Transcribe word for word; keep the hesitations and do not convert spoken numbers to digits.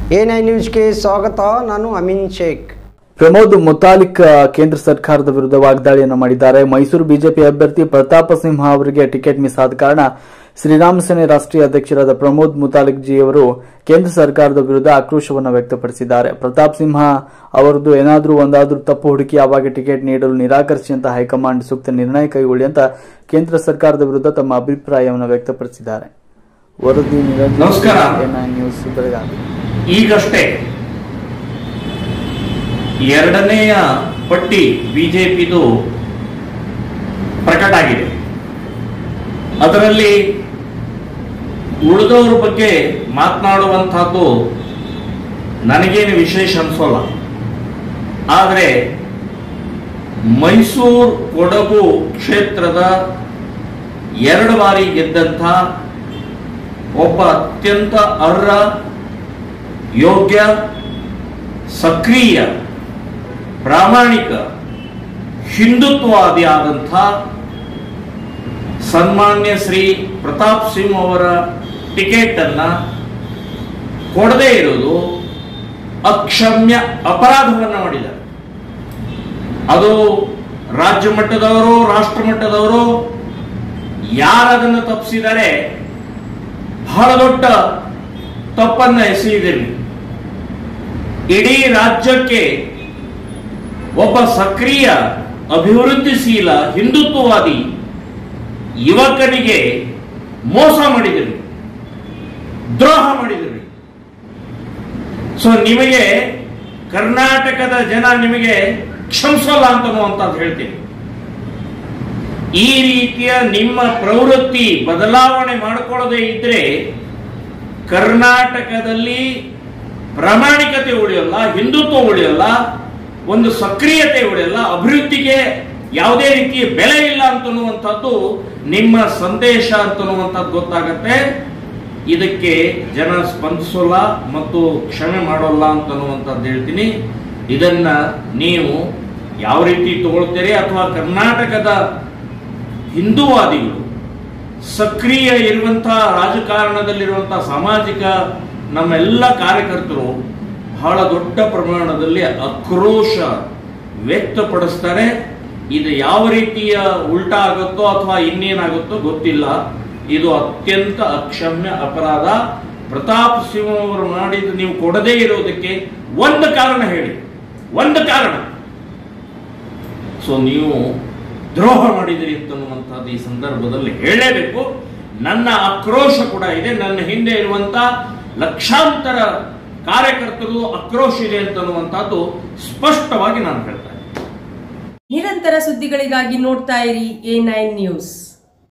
A nine ನ್ಯೂಸ್ಗೆ ಸ್ವಾಗತ. ನಾನು ಅಮೀನ್ ಶೇಖ್. ಪ್ರಮೋದ್ ಮುತಾಲಿಕ್ ಕೇಂದ್ರ ಸರ್ಕಾರದ ವಿರುದ್ಧ ವಾಗ್ದಾಳಿಯನ್ನು ಮಾಡಿದ್ದಾರೆ. ಮೈಸೂರು ಬಿಜೆಪಿ ಅಭ್ಯರ್ಥಿ ಪ್ರತಾಪ ಸಿಂಹ ಅವರಿಗೆ ಟಿಕೆಟ್ ಮಿಸ್ ಆದ ಕಾರಣ ಶ್ರೀರಾಮ ಸೇನೆ ರಾಷ್ಟ್ರೀಯ ಅಧ್ಯಕ್ಷರಾದ ಪ್ರಮೋದ್ ಮುತಾಲಿಕ್ ಜಿ ಅವರು ಕೇಂದ್ರ ಸರ್ಕಾರದ ವಿರುದ್ಧ ಆಕ್ರೋಶವನ್ನು ವ್ಯಕ್ತಪಡಿಸಿದ್ದಾರೆ. ಪ್ರತಾಪ್ ಸಿಂಹ ಅವರದ್ದು ಏನಾದರೂ ಒಂದಾದರೂ ತಪ್ಪು ಹುಡುಕಿ ಆವಾಗ ಟಿಕೆಟ್ ನೀಡಲು ನಿರಾಕರಿಸಿ ಅಂತ ಹೈಕಮಾಂಡ್ ಸೂಕ್ತ ನಿರ್ಣಯ ಕೈಗೊಳ್ಳಿ ಅಂತ ಕೇಂದ್ರ ಸರ್ಕಾರದ ವಿರುದ್ಧ ತಮ್ಮ ಅಭಿಪ್ರಾಯವನ್ನು ವ್ಯಕ್ತಪಡಿಸಿದ್ದಾರೆ. ವರದಿ ನಮಸ್ಕಾರ. ನ್ಯೂಸ್ ಬೆಳಗಾವಿ. ಈಗಷ್ಟೇ ಎರಡನೆಯ ಪಟ್ಟಿ ಬಿಜೆಪಿದು ಪ್ರಕಟ ಆಗಿದೆ. ಅದರಲ್ಲಿ ಉಳಿದವರ ಬಗ್ಗೆ ಮಾತನಾಡುವಂತಹದ್ದು ನನಗೇನು ವಿಶೇಷ ಅನ್ಸೋಲ್ಲ. ಆದರೆ ಮೈಸೂರು ಕೊಡಗು ಕ್ಷೇತ್ರದ ಎರಡು ಬಾರಿ ಗೆದ್ದಂಥ ಒಬ್ಬ ಅತ್ಯಂತ ಅರ್ಹ, ಯೋಗ್ಯ, ಸಕ್ರಿಯ, ಪ್ರಾಮಾಣಿಕ, ಹಿಂದುತ್ವವಾದಿ ಆದಂಥ ಸನ್ಮಾನ್ಯ ಶ್ರೀ ಪ್ರತಾಪ್ ಸಿಂಹ ಅವರ ಟಿಕೆಟ್ ಅನ್ನ ಕೊಡದೇ ಇರುವುದು ಅಕ್ಷಮ್ಯ ಅಪರಾಧವನ್ನು ಮಾಡಿದ್ದಾರೆ. ಅದು ರಾಜ್ಯ ಮಟ್ಟದವರು, ರಾಷ್ಟ್ರ ಮಟ್ಟದವರು ಯಾರದನ್ನು ತಪ್ಪಿಸಿದರೆ ಬಹಳ ದೊಡ್ಡ ತಪ್ಪನ್ನ ಎಸೆಯಿದ್ದೀರಿ. ಇಡೀ ರಾಜ್ಯಕ್ಕೆ ಒಬ್ಬ ಸಕ್ರಿಯ, ಅಭಿವೃದ್ಧಿಶೀಲ, ಹಿಂದುತ್ವವಾದಿ ಯುವಕನಿಗೆ ಮೋಸ ಮಾಡಿದಿರಿ, ದ್ರೋಹ ಮಾಡಿದಿರಿ. ಸೊ ನಿಮಗೆ ಕರ್ನಾಟಕದ ಜನ ನಿಮಗೆ ಕ್ಷಮಿಸಲ್ಲ ಅಂತನ್ನುವಂಥದ್ದು ಹೇಳ್ತೀನಿ. ಈ ರೀತಿಯ ನಿಮ್ಮ ಪ್ರವೃತ್ತಿ ಬದಲಾವಣೆ ಮಾಡಿಕೊಳ್ಳದೆ ಇದ್ರೆ ಕರ್ನಾಟಕದಲ್ಲಿ ಪ್ರಾಮಾಣಿಕತೆ ಉಳಿಯಲ್ಲ, ಹಿಂದುತ್ವ ಉಳಿಯಲ್ಲ, ಒಂದು ಸಕ್ರಿಯತೆ ಉಳಿಯಲ್ಲ, ಅಭಿವೃದ್ಧಿಗೆ ಯಾವುದೇ ರೀತಿಯ ಬೆಲೆ ಇಲ್ಲ ಅಂತನ್ನುವಂಥದ್ದು ನಿಮ್ಮ ಸಂದೇಶ ಅಂತನ್ನುವಂಥದ್ದು ಗೊತ್ತಾಗತ್ತೆ. ಇದಕ್ಕೆ ಜನ ಸ್ಪಂದಿಸೋಲ್ಲ ಮತ್ತು ಕ್ಷಮೆ ಮಾಡೋಲ್ಲ ಅಂತನ್ನುವಂಥದ್ದು ಹೇಳ್ತೀನಿ. ಇದನ್ನ ನೀವು ಯಾವ ರೀತಿ ತಗೊಳ್ತೀರಿ, ಅಥವಾ ಕರ್ನಾಟಕದ ಹಿಂದೂವಾದಿಗಳು, ಸಕ್ರಿಯ ಇರುವಂತಹ ರಾಜಕಾರಣದಲ್ಲಿರುವಂತಹ ಸಾಮಾಜಿಕ ನಮ್ಮೆಲ್ಲ ಕಾರ್ಯಕರ್ತರು ಬಹಳ ದೊಡ್ಡ ಪ್ರಮಾಣದಲ್ಲಿ ಆಕ್ರೋಶ ವ್ಯಕ್ತಪಡಿಸ್ತಾರೆ. ಇದು ಯಾವ ರೀತಿಯ ಉಲ್ಟಾ ಆಗುತ್ತೋ ಅಥವಾ ಇನ್ನೇನಾಗುತ್ತೋ ಗೊತ್ತಿಲ್ಲ. ಇದು ಅತ್ಯಂತ ಅಕ್ಷಮ್ಯ ಅಪರಾಧ. ಪ್ರತಾಪ್ ಸಿಂಹ ಅವರು ಮಾಡಿದ್ದು ನೀವು ಕೊಡದೇ ಇರೋದಕ್ಕೆ ಒಂದು ಕಾರಣ ಹೇಳಿ, ಒಂದು ಕಾರಣ. ಸೊ ನೀವು ದ್ರೋಹ ಮಾಡಿದಿರಿ ಅಂತನ್ನುವಂಥದ್ದು ಈ ಸಂದರ್ಭದಲ್ಲಿ ಹೇಳಲೇಬೇಕು. ನನ್ನ ಆಕ್ರೋಶ ಕೂಡ ಇದೆ. ನನ್ನ ಹಿಂದೆ ಇರುವಂತ ಲಕ್ಷಾಂತರ ಕಾರ್ಯಕರ್ತರು ಆಕ್ರೋಶ ಇದೆ ಅಂತನ್ನುವಂಥದ್ದು ಸ್ಪಷ್ಟವಾಗಿ ನಾನು ಹೇಳ್ತಾ ಇದ್ದೀನಿ. ನಿರಂತರ ಸುದ್ದಿಗಳಿಗಾಗಿ ನೋಡ್ತಾ ಇರಿ ಎ ನೈನ್ ನ್ಯೂಸ್.